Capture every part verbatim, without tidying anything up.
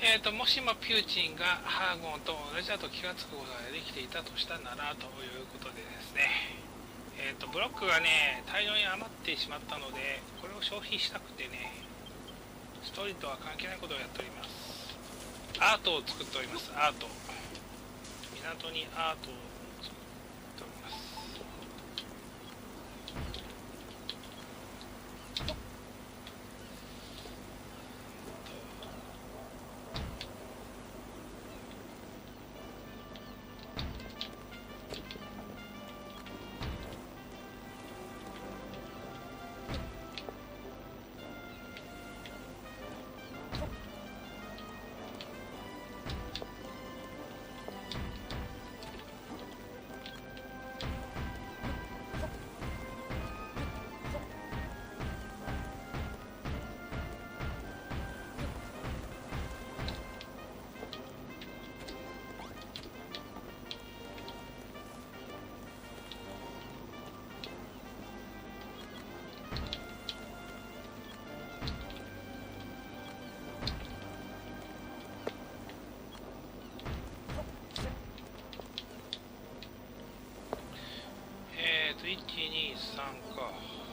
えーと、もしもピューチンがハーゴンと同じだと気がつくことができていたとしたならということでですね、えーと、ブロックがね大量に余ってしまったので、これを消費したくてね、ストーリーとは関係ないことをやっております。アートを作っております。アート、港にアートを作っております。いちにさんか。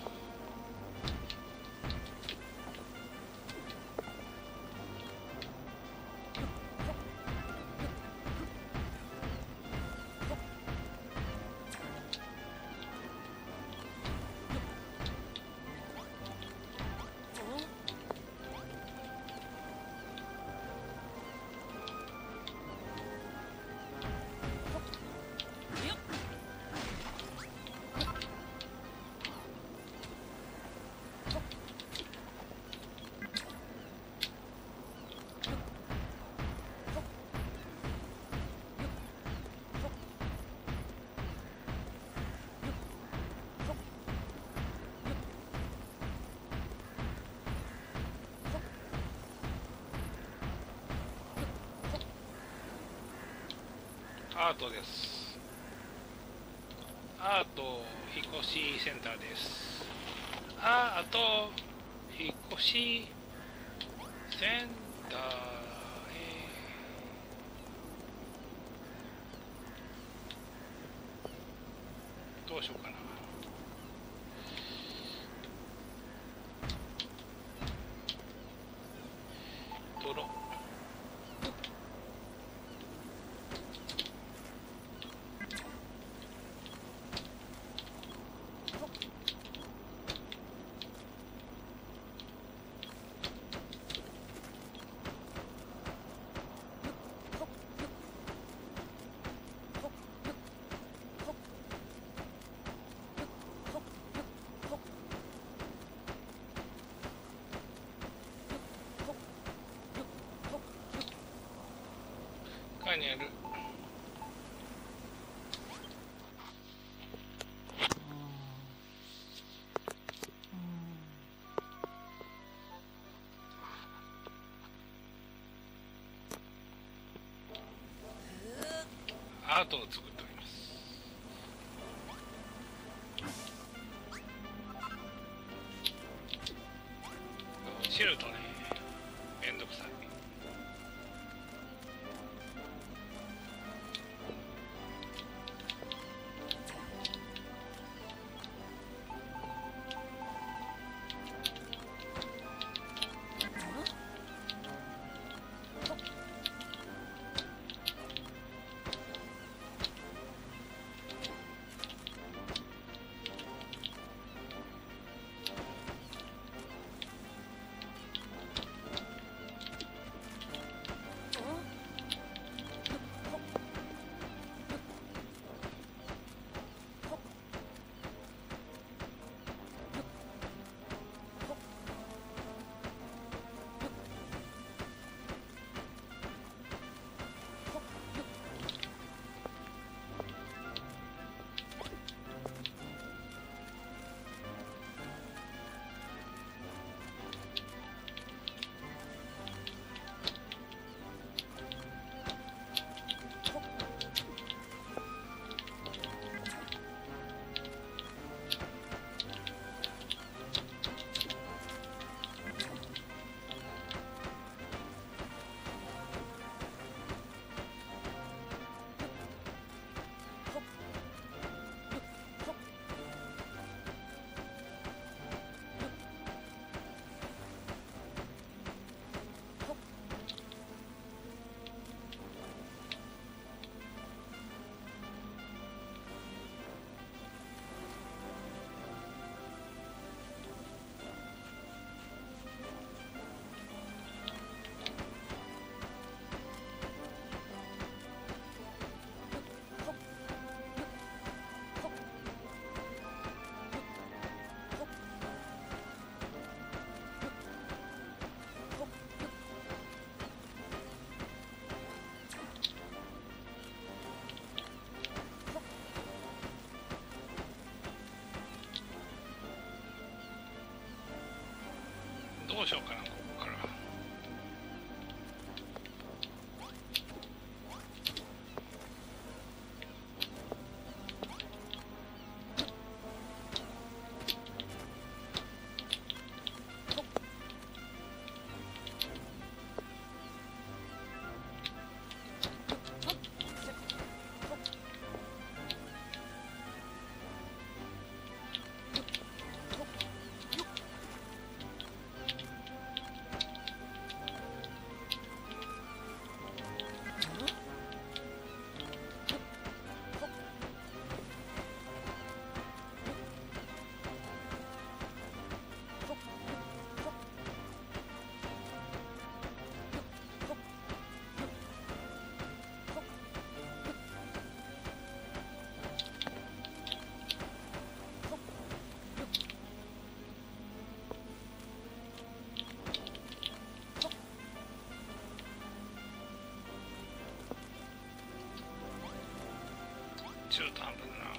アートです。アート引っ越しセンターです。アート引っ越しセンターへ。どうしようかな。泥。にある。アートを作っております。落ちるとねめんどくさい。 うしようかな、ここから。中途半端だな。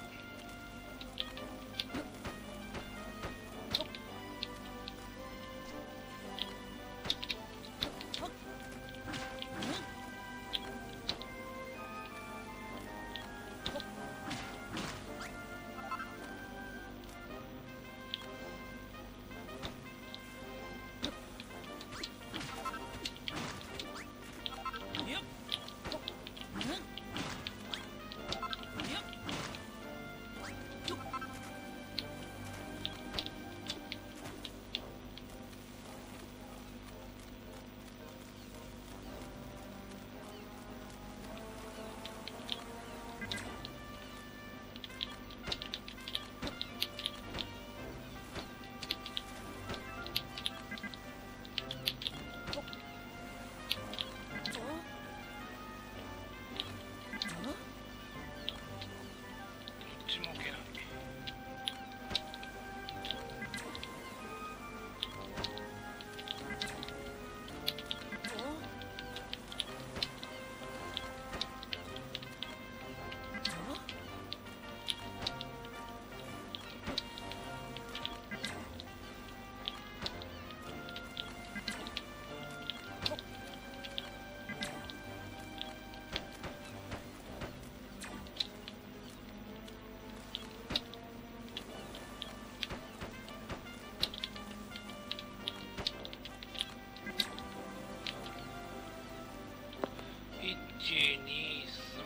いちにさん。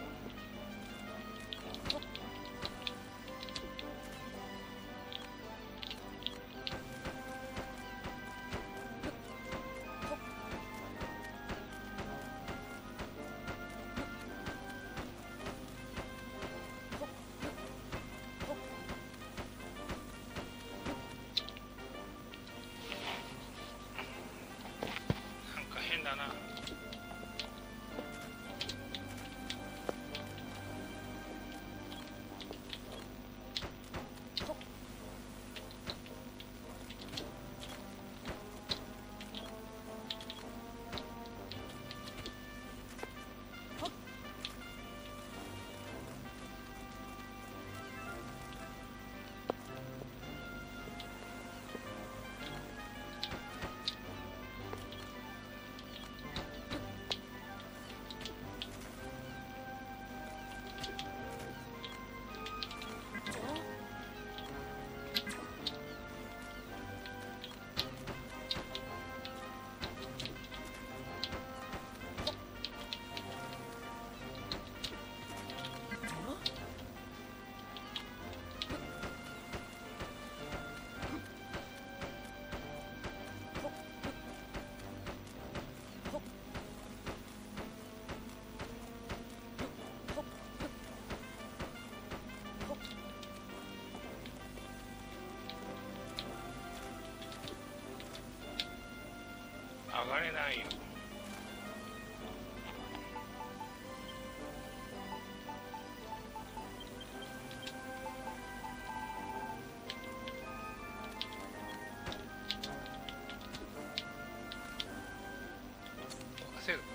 なんか変だな。上がれないよ。焦る。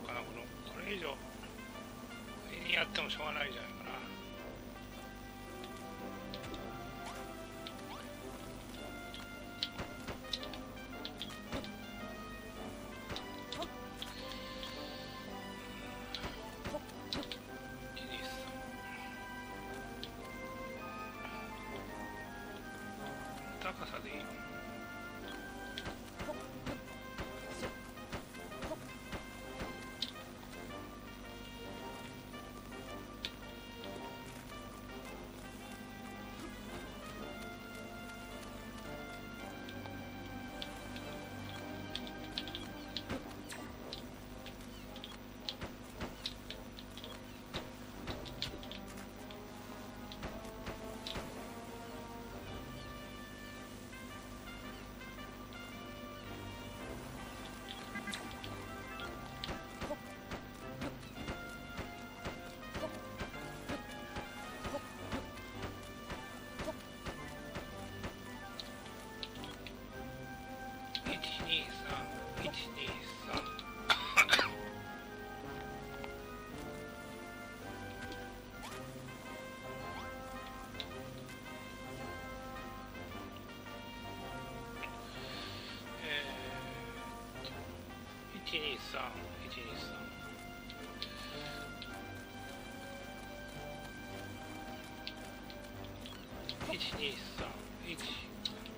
かな。このこれ以上上にやってもしょうがないんじゃないかな。高さでいい。いちにさん、いちにさん、いちにさん、いち、いちにさん。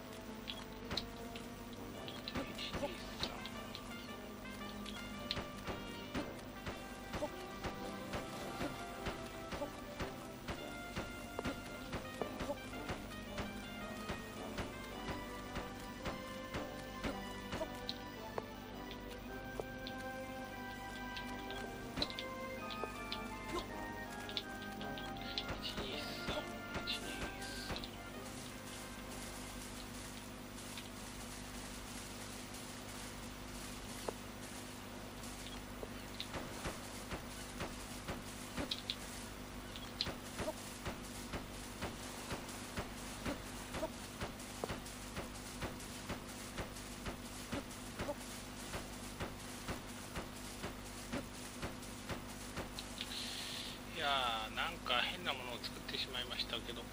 いやー、なんか変なものを作ってしまいましたけど、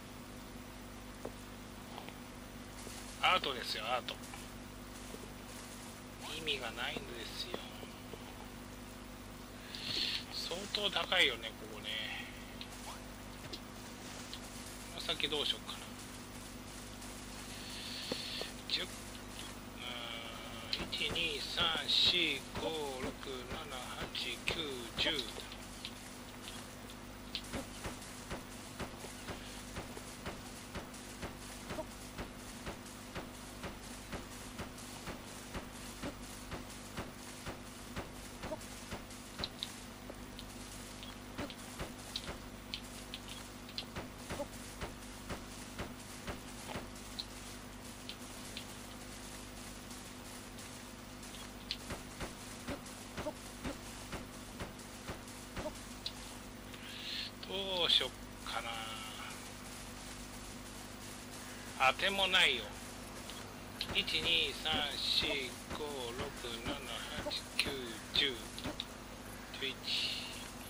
アートですよ、アート。意味がないんですよ。相当高いよね、ここね。この先どうしようかな。じゅう、いち、に、さん、よん、ご、ろく、なな、はち、きゅう、じゅう。どうしよっかな。当てもないよ。いち、に、さん、よん、ご、ろく、なな、はち、きゅう、じゅう、じゅういち。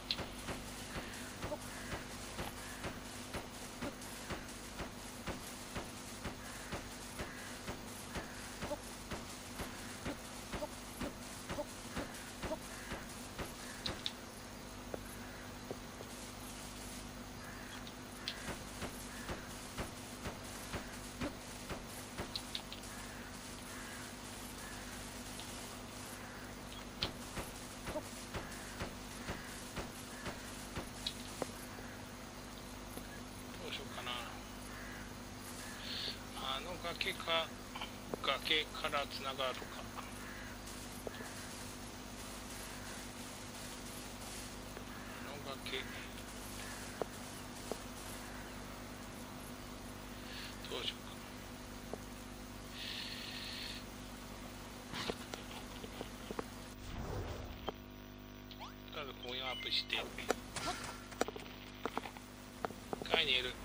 崖か崖からつながるか。あの崖どうしようかな。まずここにアップして階にいる。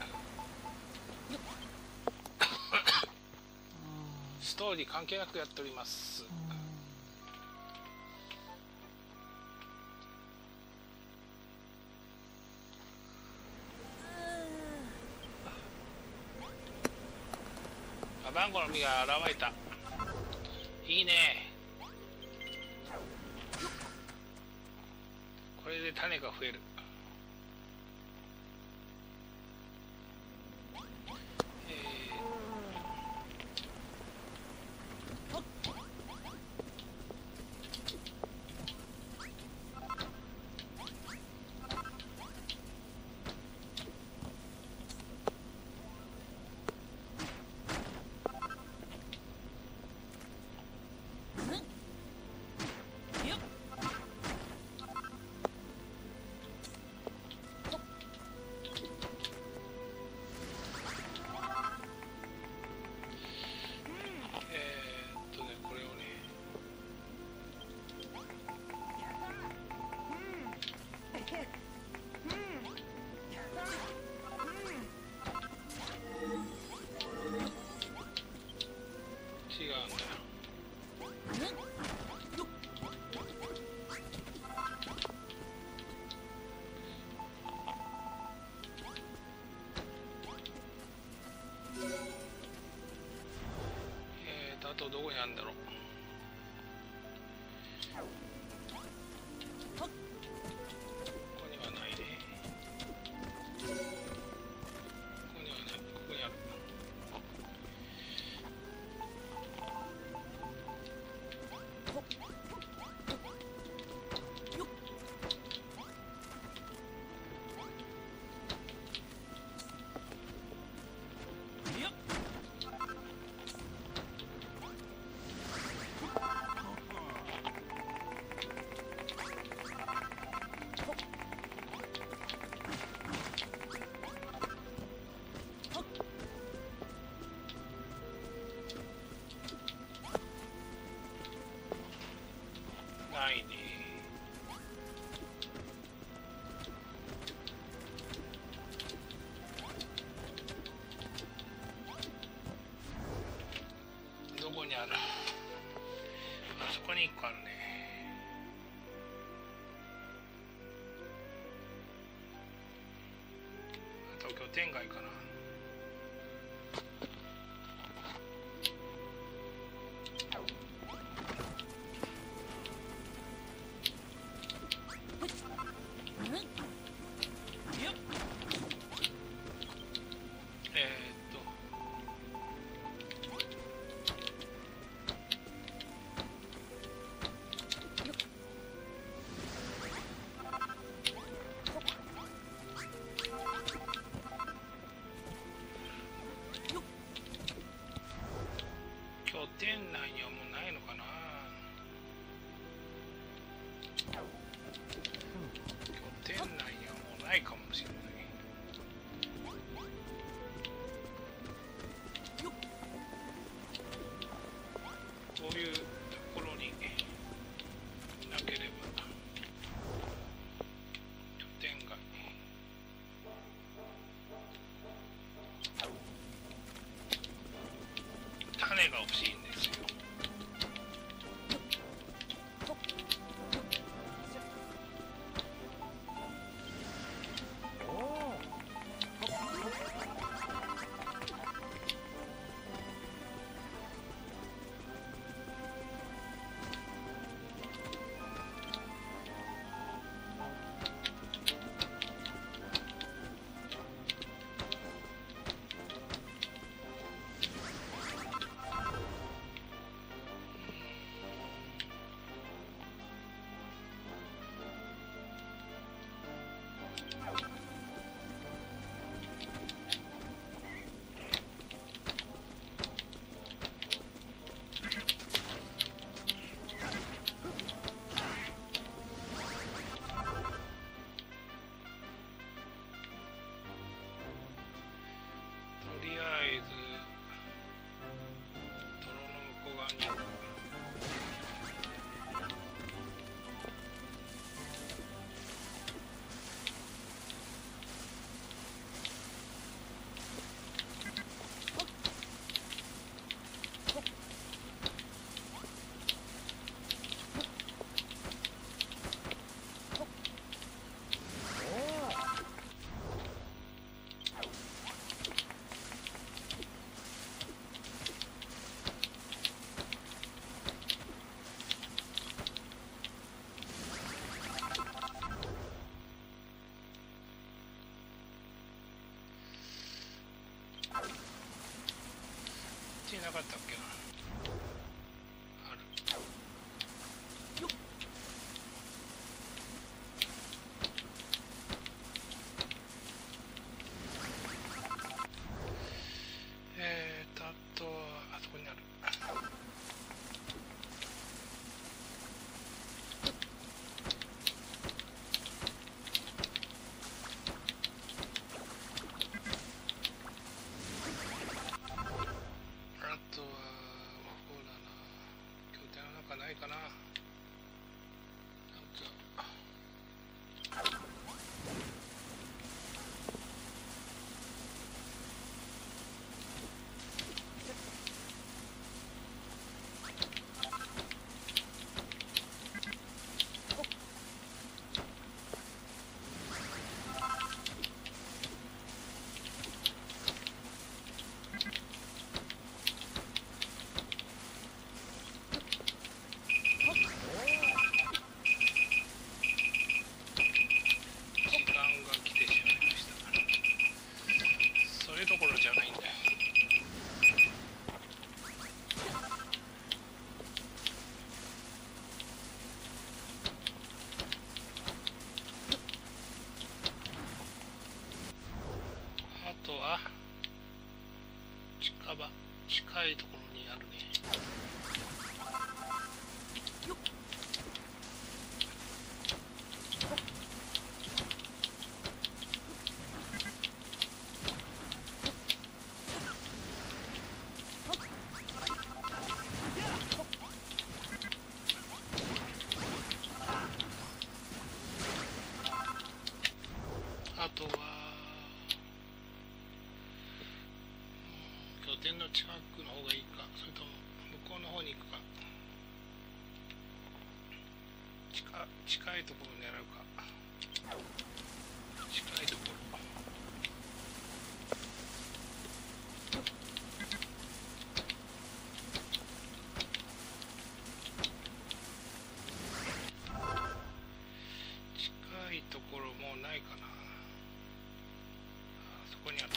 ストーリー関係なくやっております。 サバンゴの実が現れた。いいね。これで種が増える。違うんだよ。えーとあとどこにあるんだろう。ここにはないね。ここにはない。ここにある。ないね。どこにある？あそこにいっこあるね。あと拠点街かな。拠点内にはもうないのかな。拠点内にはもうないかもしれない。こういうところになければ。拠点街。種が欲しいんですよ。 近いところにあるね。あとは、うん、拠点の近くの方がいいか、それとも向こうの方に行くか。近近いところを狙うか。近いところ。近いところもうないかな。あそこにあった。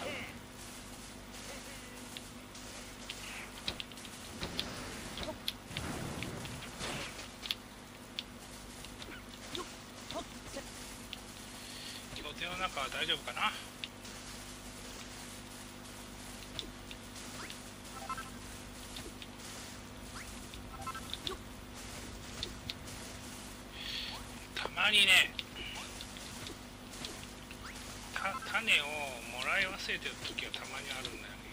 拠点の中は大丈夫かな。たまにね、た種をもらい忘れてる時はたまにあるんだよね。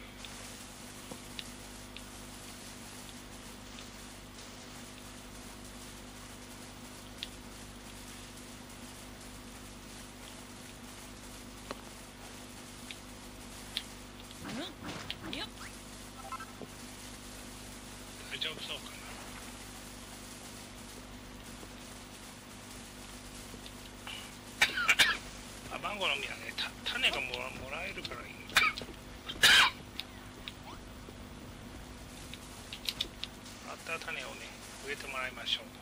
大丈夫そうかな。アバンゴの実はね、た種がもらもらえるからいいんだ。あった種をね、植えてもらいましょう。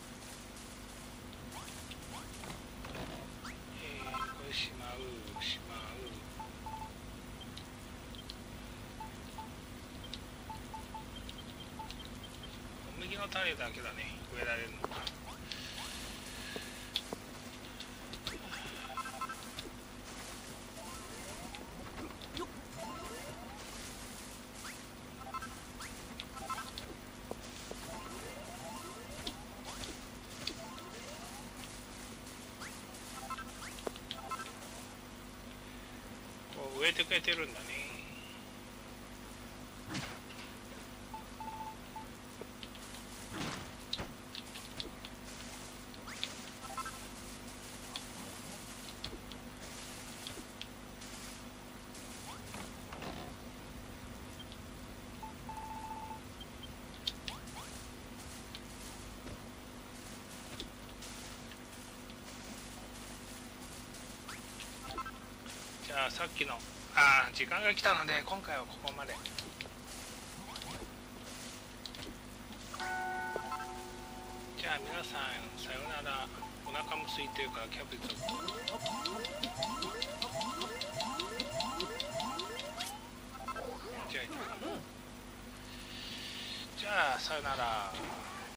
えー、これしまうしまう。小麦の種だけだね、植えられるのか。植えてくれてるんだね。じゃあさっきのあー時間が来たので今回はここまで。じゃあ皆さんさようなら。お腹も空いてるからキャベツを。じゃあじゃあさようなら。